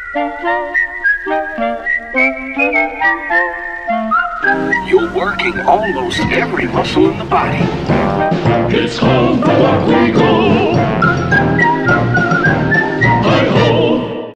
You're working almost every muscle in the body. It's home for what we call